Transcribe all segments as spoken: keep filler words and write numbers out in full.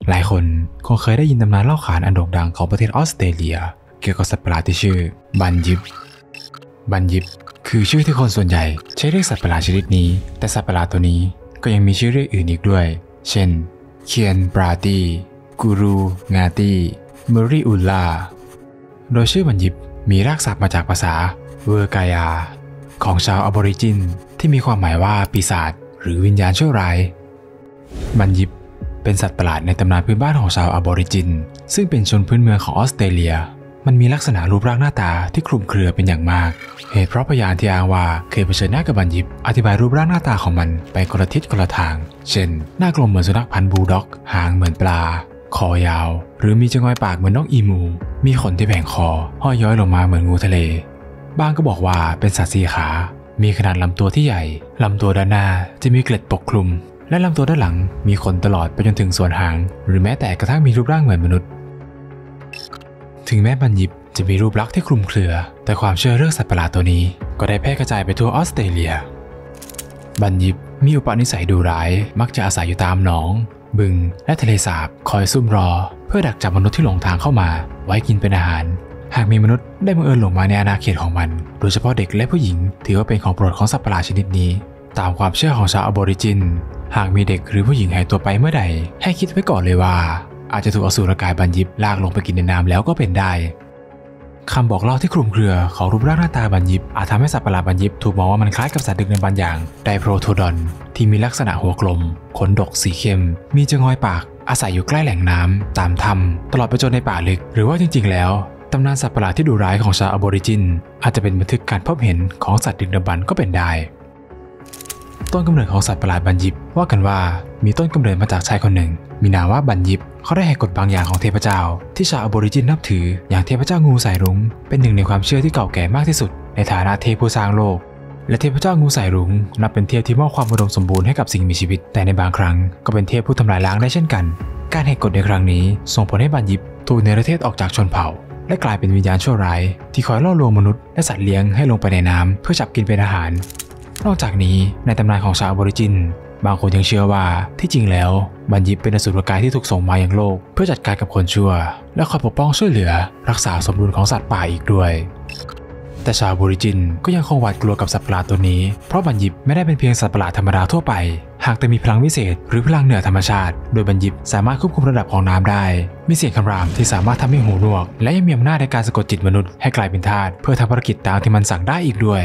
หลายคนคงเคยได้ยินตำนานเล่าขานอันโด่งดังของประเทศออสเตรเลียเกี่ยวกับสัตว์ประหลาดที่ชื่อบันยิปบันยิปคือชื่อที่คนส่วนใหญ่ใช้เรียกสัตว์ประหลาดชนิดนี้แต่สัตว์ประหลาดตัวนี้ก็ยังมีชื่อเรียกอื่นอีกด้วยเช่นเคียนบราตีกูรูงาตีเมอริอุลลาโดยชื่อบันยิปมีรากศัพท์มาจากภาษาเวอร์กายาของชาวออบอริจินที่มีความหมายว่าปีศาจหรือวิญญาณชั่วร้ายบันยิปเป็นสัตว์ประหลาดในตำนานพื้นบ้านของชาวออบอริจินซึ่งเป็นชนพื้นเมืองของออสเตรเลียมันมีลักษณะรูปร่างหน้าตาที่คลุมเครือเป็นอย่างมากเหตุเพราะพยานที่อ้างว่าเคยเผชิญหน้ากับบันยิปอธิบายรูปร่างหน้าตาของมันไปคนละทิศคนละทางเช่นหน้ากลมเหมือนสุนัขพันธุ์บูลด็อกหางเหมือนปลาคอยาวหรือมีจงอยปากเหมือนนกอีมูมีขนที่แผงคอห้อยย้อยลงมาเหมือนงูทะเลบางก็บอกว่าเป็นสัตว์สี่ขามีขนาดลำตัวที่ใหญ่ลำตัวด้านหน้าจะมีเกล็ดปกคลุมและลำตัวด้านหลังมีขนตลอดไปจนถึงส่วนหางหรือแม้แต่กระทั่งมีรูปร่างเหมือนมนุษย์ถึงแม้บันยิปจะมีรูปลักษณ์ที่คลุมเครือแต่ความเชื่อเรื่องสัตว์ประหลาดตัวนี้ก็ได้แพร่กระจายไปทั่วออสเตรเลียบันยิปมีอุปนิสัยดุร้ายมักจะอาศัยอยู่ตามหนองบึงและทะเลสาบคอยซุ่มรอเพื่อดักจับมนุษย์ที่หลงทางเข้ามาไว้กินเป็นอาหารหากมีมนุษย์ได้บังเอิญหลงมาในอาณาเขตของมันโดยเฉพาะเด็กและผู้หญิงถือว่าเป็นของโปรดของสัตว์ประหลาดชนิดนี้ตามความเชื่อของชาวออบอริจินหากมีเด็กหรือผู้หญิงหายตัวไปเมื่อใดให้คิดไว้ก่อนเลยว่าอาจจะถูกอสูรกายบันยิปลากลงไปกินในน้ำแล้วก็เป็นได้คำบอกเล่าที่คลุมเครือของรูปร่างหน้าตาบันยิปอาจทำให้สัตว์ประหลาดบันยิปถูกมองว่ามันคล้ายกับสัตว์ดึกดำบรรพ์อย่างไดโพรโทดอนที่มีลักษณะหัวกลมขนดกสีเข้มมีจงอยปากอาศัยอยู่ใกล้แหล่งน้ำตามถ้ำตลอดไปจนในป่าลึกหรือว่าจริงๆแล้วตำนานสัตว์ประหลาดที่ดุร้ายของชาวออบอริจินอาจจะเป็นบันทึกการพบเห็นของสัตว์ดึกดำบรรพ์ก็เป็นได้ต้นกำเนิดของสัตว์ประหลาดบันยิปว่ากันว่ามีต้นกำเนิดมาจากชายคนหนึ่งมีนามว่าบันยิปเขาได้แหกกฎบางอย่างของเทพเจ้าที่ชาวออบอริจินนับถืออย่างเทพเจ้างูสายรุ้งเป็นหนึ่งในความเชื่อที่เก่าแก่มากที่สุดในฐานะเทพผู้สร้างโลกและเทพเจ้างูสายรุ้งนับเป็นเทพที่มอบความอุดมสมบูรณ์ให้กับสิ่งมีชีวิตแต่ในบางครั้งก็เป็นเทพผู้ทำลายล้างได้เช่นกันการแหกกฎในครั้งนี้ส่งผลให้บันยิปถูกเนรเทศออกจากชนเผ่าและกลายเป็นวิญญาณชั่วร้ายที่คอยล่อลวงมนุษย์และสัตว์เลี้ยงให้ลงไปในน้ำเพื่อจับกินเป็นอาหารนอกจากนี้ในตำนานของชาวออบอริจินบางคนยังเชื่อว่าที่จริงแล้วบันยิปเป็นอสูรกายที่ถูกส่งมายังโลกเพื่อจัดการกับคนชั่วและคอยปกป้องช่วยเหลือรักษาสมดุลของสัตว์ป่าอีกด้วยแต่ชาวออบอริจินก็ยังคงหวาดกลัวกับสัตว์ประหลาดตัวนี้เพราะบันยิปไม่ได้เป็นเพียงสัตว์ประหลาดธรรมดาทั่วไปหากแต่มีพลังวิเศษหรือพลังเหนือธรรมชาติโดยบันยิปสามารถควบคุมระดับของน้ำได้มีเสียงคำรามที่สามารถทำให้หูหนวกและยังมีอำนาจในการสะกดจิตมนุษย์ให้กลายเป็นทาสเพื่อทำภารกิจตามที่มันสั่งได้อีกด้วย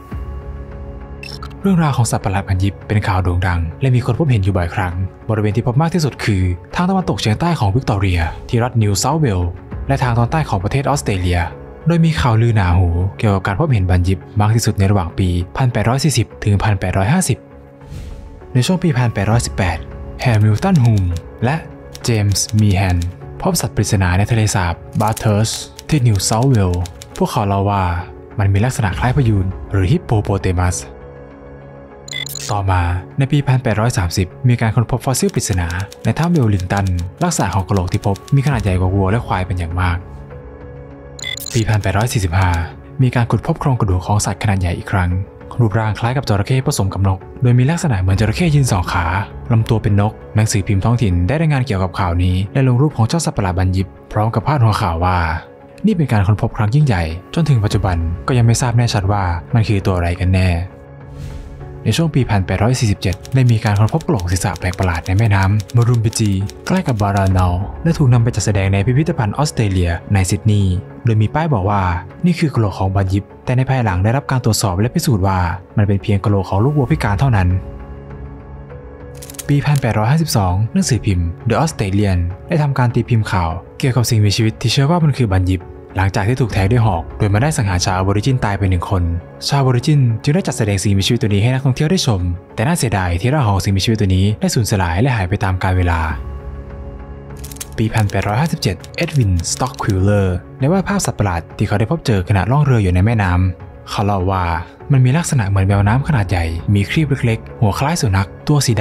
เรื่องราวของสัตว์ประหลาดบันยิปเป็นข่าวโด่งดังและมีคนพบเห็นอยู่บ่อยครั้งบริเวณที่พบมากที่สุดคือทางตะวันตกเฉียงใต้ของวิกตอเรียที่รัฐนิวเซาท์เวลส์และทางตอนใต้ของประเทศออสเตรเลียโดยมีข่าวลือหนาหูเกี่ยวกับการพบเห็นบันยิปมากที่สุดในระหว่างปี หนึ่งพันแปดร้อยสี่สิบ ถึง หนึ่งพันแปดร้อยห้าสิบ ในช่วงปี หนึ่งพันแปดร้อยสิบแปด แฮมิลตันฮูมและเจมส์มีแฮนพบสัตว์ปริศนาในทะเลสาบบาร์เทิร์สที่นิวเซาท์เวลส์พวกเขาเล่าว่ามันมีลักษณะคล้ายพยูนหรือฮิปโปโปเตมัสต่อมาในปี หนึ่งพันแปดร้อยสามสิบ มีการค้นพบฟอสซิลปริศนาในถ้ำเวลลิงตันลักษณะของกะโหลกที่พบมีขนาดใหญ่กว่าวัวและควายเป็นอย่างมากปี หนึ่งพันแปดร้อยสี่สิบห้า มีการขุดพบโครงกระดูกของสัตว์ขนาดใหญ่อีกครั้งรูปร่างคล้ายกับจระเข้ผสมกับนกโดยมีลักษณะเหมือนจระเข้ยืนสองขาลำตัวเป็นนกหนังสือพิมพ์ท้องถิ่นได้รายงานเกี่ยวกับข่าวนี้และลงรูปของเจ้าสัตว์ประหลาดบันยิปพร้อมกับพาดหัวข่าวว่านี่เป็นการค้นพบครั้งยิ่งใหญ่จนถึงปัจจุบันก็ยังไม่ทราบแน่ชัดว่ามันคือตัวอะไรกันแน่ในช่วงปี หนึ่งพันแปดร้อยสี่สิบเจ็ด ได้มีการค้นพบกระโหลกศีรษะแปลกประหลาดในแม่น้ำมอรุมบิจีใกล้กับบารานัลและถูกนำไปจัดแสดงในพิพิธภัณฑ์ออสเตรเลียในซิดนีย์โดยมีป้ายบอกว่านี่คือกระโหลกของบันยิปแต่ในภายหลังได้รับการตรวจสอบและพิสูจน์ว่ามันเป็นเพียงกระโหลกของลูกวัวพิการเท่านั้นปี หนึ่งพันแปดร้อยห้าสิบสอง หนังสือพิมพ์ The Australian ได้ทำการตีพิมพ์ข่าวเกี่ยวกับสิ่งมีชีวิตที่เชื่อว่ามันคือบันยิปหลังจากที่ถูกแทงด้วยหอกโดยมาได้สังหารชาวออบอริจินตายไปหนึ่งคนชาวออบอริจินจึงได้จัดแสดงสิ่งมีชีวิตตัวนี้ให้นักท่องเที่ยวได้ชมแต่น่าเสียดายที่ร่างของสิ่งมีชีวิตตัวนี้ได้สูญสลายและหายไปตามกาลเวลาปี หนึ่งพันแปดร้อยห้าสิบเจ็ด เอ็ดวิน สต็อกควิลเลอร์ได้วาดภาพสัตว์ประหลาดที่เขาได้พบเจอขณะล่องเรืออยู่ในแม่น้ำเขาเล่าว่ามันมีลักษณะเหมือนแมวน้ำขนาดใหญ่มีครีบเล็กๆหัวคล้ายสุนัขตัวสีดำ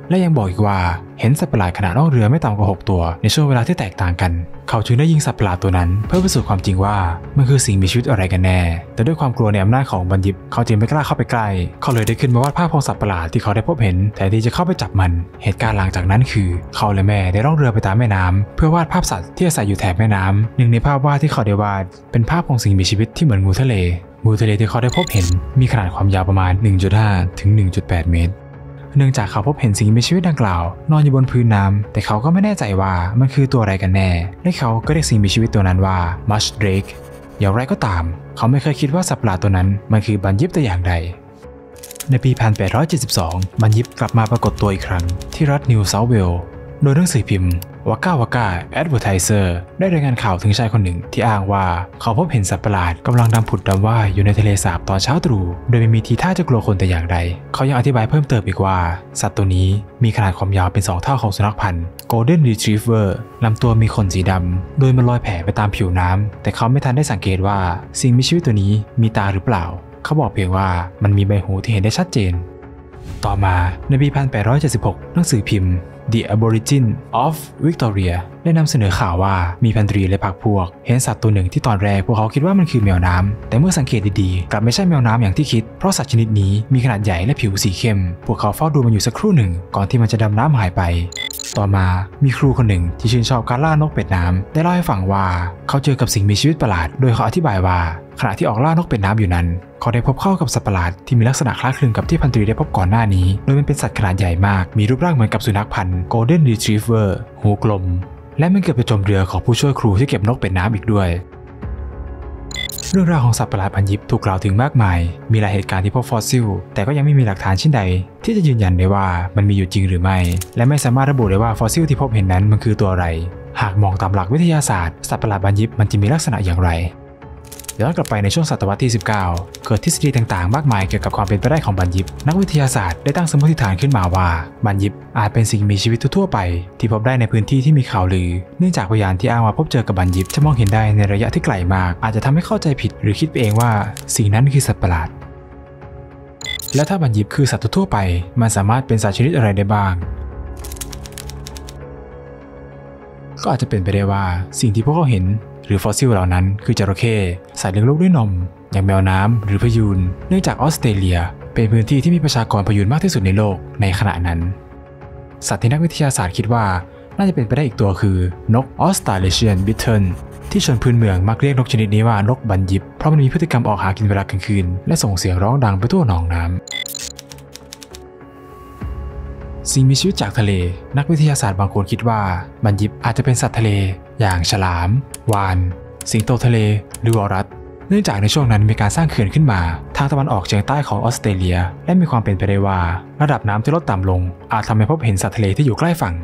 และยังบอกอีกว่าเห็นสัตว์ประหลาดขนาดนอกเรือไม่ต่ำกว่าหกตัวในช่วงเวลาที่แตกต่างกันเขาจึงได้ยิงสัตว์ประหลาดตัวนั้นเพื่อพิสูจน์ความจริงว่ามันคือสิ่งมีชีวิตอะไรกันแน่แต่ด้วยความกลัวในอำนาจของบัญญิปเขาจึงไม่กล้าเข้าไปใกล้เขาเลยได้ขึ้นมาวาดภาพของสัตว์ประหลาดที่เขาได้พบเห็นแทนที่จะเข้าไปจับมันเหตุการณ์หลังจากนั้นคือเขาและแม่ได้ล่องเรือไปตามแม่น้ำเพื่อวาดภาพสัตว์ที่อาศัยอยู่แถบแม่น้ำหนึ่งในภาพวาดที่เขาได้วาดเป็นภาพของสิ่งมีชีวิตที่เหมือนงูทะเลงูทะเลที่เขาได้พบเห็นมีขนาดความยาวประมาณ หนึ่งจุดห้า ถึง หนึ่งจุดแปด เมตรเนื่องจากเขาพบเห็นสิ่งมีชีวิตดังกล่าวนอนอยู่บนพื้นน้ำแต่เขาก็ไม่แน่ใจว่ามันคือตัวอะไรกันแน่และเขาก็เรียกสิ่งมีชีวิตตัวนั้นว่ามัชเดรกอย่างไรก็ตามเขาไม่เคยคิดว่าสัตว์ประหลาดตัวนั้นมันคือบัญญิปแต่อย่างใดในปี หนึ่งพันแปดร้อยเจ็ดสิบสอง บัญญิปกลับมาปรากฏตัวอีกครั้งที่รัฐนิวเซาท์เวลส์โดยหนังสือพิมพ์วาก้าวาก้าแอดเวอร์ไทเซอร์ได้รายงานข่าวถึงชายคนหนึ่งที่อ้างว่าเขาพบเห็นสัตว์ประหลาดกำลังดำผุดดำว่ายอยู่ในทะเลสาบตอนเช้าตรู่โดยไม่มีทีท่าจะกลัวคนแต่อย่างใดเขายังอธิบายเพิ่มเติมอีกว่าสัตว์ตัวนี้มีขนาดความยาวเป็นสองเท่าของสุนัขพันธุ์ Golden Retriever ลำตัวมีขนสีดำโดยมันลอยแผ่ไปตามผิวน้ำแต่เขาไม่ทันได้สังเกตว่าสิ่งมีชีวิตตัวนี้มีตาหรือเปล่าเขาบอกเพียงว่ามันมีใบหูที่เห็นได้ชัดเจนต่อมาในปี หนึ่งพันแปดร้อยเจ็ดสิบหก หนังสือพิมพ์ The Aborigine of Victoria ได้นำเสนอข่าวว่ามีพันตรีและพรรคพวกเห็นสัตว์ตัวหนึ่งที่ตอนแรกพวกเขาคิดว่ามันคือแมวน้ำแต่เมื่อสังเกตดีๆกลับไม่ใช่แมวน้ำอย่างที่คิดเพราะสัตว์ชนิดนี้มีขนาดใหญ่และผิวสีเข้มพวกเขาเฝ้าดูมันอยู่สักครู่หนึ่งก่อนที่มันจะดำน้ำหายไปต่อมามีครูคนหนึ่งที่ชื่นชอบการล่านกเป็ดน้ำได้เล่าให้ฟังว่าเขาเจอกับสิ่งมีชีวิตประหลาดโดยเขาอธิบายว่าขณะที่ออกล่านกเป็ดน้ำอยู่นั้นเขาได้พบเข้ากับสัตว์ประหลาดที่มีลักษณะคล้ายคลึงกับที่พันตรีได้พบก่อนหน้านี้โดยมันเป็นสัตว์ขนาดใหญ่มากมีรูปร่างเหมือนกับสุนัขพันธุ์ Golden Retriever หูกลมและมันเกือบไปจมเรือของผู้ช่วยครูที่เก็บนกเป็ดน้ำอีกด้วยเรื่องราวของสัตว์ประหลาดบัญญิปถูกกล่าวถึงมากมายมีหลายเหตุการณ์ที่พบฟอสซิลแต่ก็ยังไม่มีหลักฐานชิ้นใดที่จะยืนยันได้ว่ามันมีอยู่จริงหรือไม่และไม่สามารถระบุได้ว่าฟอสซิลที่พบเห็นนั้นมันคือตัวอะไรหากมองตามหลักวิทยาศาสตร์สัตว์ประหลาดบัญญิปมันจะมีลักษณะอย่างไรย้อนกลับไปในช่วงศตวรรษที่สิบเก้าเกิดทฤษฎีต่างๆมากมายเกี่ยวกับความเป็นไปได้ของบัญญิปนักวิทยาศาสตร์ได้ตั้งสมมติฐานขึ้นมาว่าบัญญิปอาจเป็นสิ่งมีชีวิตทั่วไปที่พบได้ในพื้นที่ที่มีข่าวลือเนื่องจากพยานที่อ้างว่าพบเจอกับบัญญิปจะมองเห็นได้ในระยะที่ไกลมากอาจจะทำให้เข้าใจผิดหรือคิดไปเองว่าสิ่งนั้นคือสัตว์ประหลาดและถ้าบัญญิปคือสัตว์ทั่วไปมันสามารถเป็นสัตว์ชนิดอะไรได้บ้างก็อาจจะเป็นไปได้ว่าสิ่งที่พวกเขาเห็นหรือฟอสซิลเหล่านั้นคือจระเข้สัตว์เลี้ยงลูกด้วยนมอย่างแมวน้ำหรือพยูนเนื่องจากออสเตรเลียเป็นพื้นที่ที่มีประชากรพยูนมากที่สุดในโลกในขณะนั้นสัตว์ที่นักวิทยาศาสตร์คิดว่าน่าจะเป็นไปได้อีกตัวคือนกออสเตรเลเชียนบิทเทิลที่ชนพื้นเมืองมักเรียกนกชนิดนี้ว่านกบัญญิปเพราะมันมีพฤติกรรมออกหากินเวลากลางคืนและส่งเสียงร้องดังไปทั่วหนองน้ำสิ่งมีชีวิตจากทะเลนักวิทยาศาสตร์บางคนคิดว่าบัญญิปอาจจะเป็นสัตว์ทะเลอย่างฉลามวาฬสิงโตทะเลหรือวอลรัสเนื่องจากในช่วงนั้นมีการสร้างเขื่อนขึ้นมาทางตะวันออกเฉียงใต้ของออสเตรเลียและมีความเป็นไปได้ว่าระดับน้ำที่ลดต่ำลงอาจทำให้พบเห็นสัตว์ทะเลที่อยู่ใกล้ฝั่ง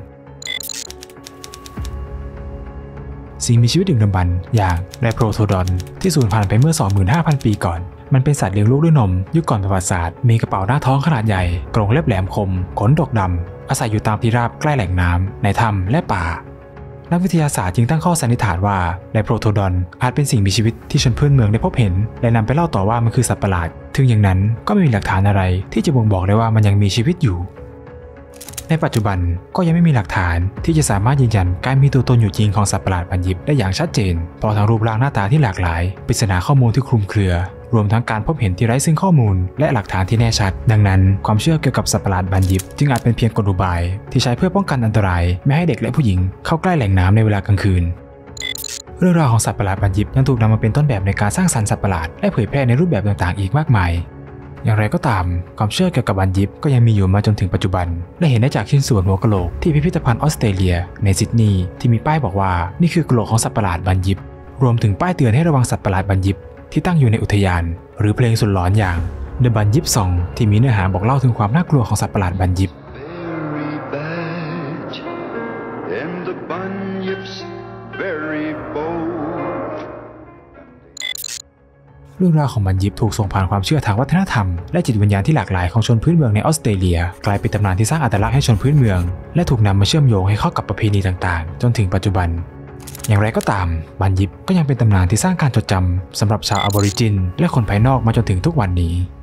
สิ่งมีชีวิตดึกดำบรรพ์อย่างไดโพรโทดอนที่สูญพันธุ์ไปเมื่อ สองหมื่นห้าพัน ปีก่อนมันเป็นสัตว์เลี้ยงลูกด้วยนมยุคก่อนประวัติศาสตร์มีกระเป๋าหน้าท้องขนาดใหญ่กรงเล็บแหลมคมขนดกดำอาศัยอยู่ตามที่ราบใกล้แหล่งน้ำในถ้ำและป่านักวิทยาศาสตร์จึงตั้งข้อสันนิษฐานว่าไดโพรโทดอนอาจเป็นสิ่งมีชีวิตที่ชนพื้นเมืองได้พบเห็นและนำไปเล่าต่อว่ามันคือสัตว์ประหลาดถึงอย่างนั้นก็ไม่มีหลักฐานอะไรที่จะบ่งบอกได้ว่ามันยังมีชีวิตอยู่ในปัจจุบันก็ยังไม่มีหลักฐานที่จะสามารถยืนยันการมีตัวตนอยู่จริงของสัตว์ประหลาดบัญญิปได้อย่างชัดเจนเพราะทั้งรูปร่างหน้าตาที่หลากหลายปริศนาข้อมูลที่คลุมเครือรวมทั้งการพบเห็นที่ไร้ซึ่งข้อมูลและหลักฐานที่แน่ชัดดังนั้นความเชื่อเกี่ยวกับสัตว์ประหลาดบัญญิปจึงอาจเป็นเพียงกลอุบายที่ใช้เพื่อป้องกันอันตรายไม่ให้เด็กและผู้หญิงเข้าใกล้แหล่งน้ำในเวลากลางคืนเรื่องราวของสัตว์ประหลาดบัญญิปยังถูกนำมาเป็นต้นแบบในการสร้างสรรค์สัตว์ประหลาดและเผยแพร่ในรูปแบบต่างๆอีกมากมายอย่างไรก็ตามความเชื่อเกี่ยวกับบัญญิปก็ยังมีอยู่มาจนถึงปัจจุบันและเห็นได้จากชิ้นส่วนหัวกะโหลกที่พิพิธภัณฑ์ออสเตรเลียในซิดนีย์ที่มีป้ายบอกว่านี่คือกะโหลกของสัตว์ประหลาดบัญญิปรวมถึงป้ายเตือนให้ระวังสัตว์ประหลาดบัญญิปที่ตั้งอยู่ในอุทยานหรือเพลงสุดหลอนอย่าง The Bunyip Song ที่มีเนื้อหาบอกเล่าถึงความน่ากลัวของสัตว์ประหลาดบัญญิปเรื่องราวของบัญญิปถูกส่งผ่านความเชื่อทางวัฒนธรรมและจิตวิญญาณที่หลากหลายของชนพื้นเมืองในออสเตรเลียกลายเป็นตำนานที่สร้างอัตลักษณ์ให้ชนพื้นเมืองและถูกนำมาเชื่อมโยงให้เข้ากับประเพณีต่างๆจนถึงปัจจุบันอย่างไรก็ตามบัญญิปก็ยังเป็นตำนานที่สร้างการจดจำสำหรับชาวออบอริจินและคนภายนอกมาจนถึงทุกวันนี้